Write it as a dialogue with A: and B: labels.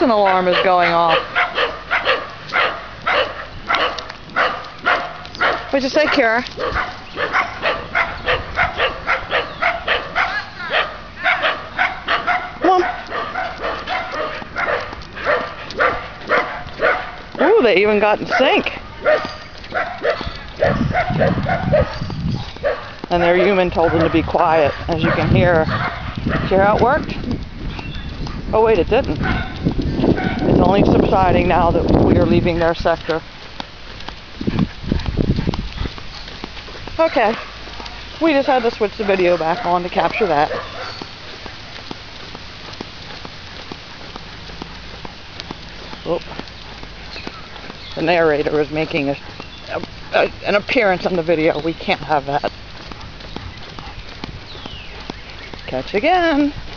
A: an alarm is going off. What'd you say, Khyra? Come on. Ooh, they even got in sync. And their human told them to be quiet, as you can hear. See how it worked? Oh wait, it didn't. It's only subsiding now that we are leaving their sector. Okay, we just had to switch the video back on to capture that. Oh. The narrator is making an appearance on the video. We can't have that. Catch again.